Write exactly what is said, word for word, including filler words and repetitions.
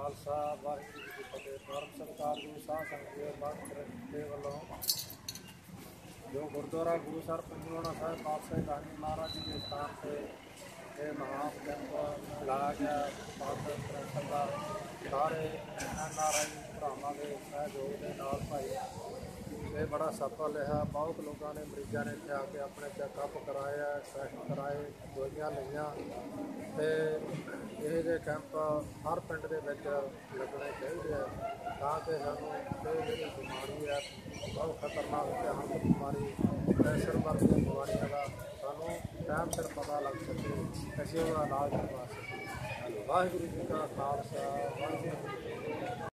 खालसा वाहिगुरू जी की फतेह। धर्म सत्कार गुरु साध संगत जी बात के वालों जो गुरुद्वारा गुरुसर पंजरोड़ा साहब पातशाही गांधी महाराज जी के स्थान से ये महान कैंप लाया गया। पातशाही प्रेसर का सारे एन आर आई भरावां के सहयोग के नाल भाई ये बड़ा सफल रहा। बहुत लोगों ने मरीजों ने इतने आके अपने चैकअप कराए, टैस्ट कराए, दवाइयां लिया। तो ये कैंप हर पिंड के लगने चाहिए ताकि सानू ये जी बीमारी है बहुत खतरनाक भयानक बीमारी प्रेशर वर्ग बीमारियों का सानू टाइम सिर पता लग सके, असीं उसका इलाज करवा सकें। वाहिगुरू जी का खालसा वाहिगुरू जी की फतेह।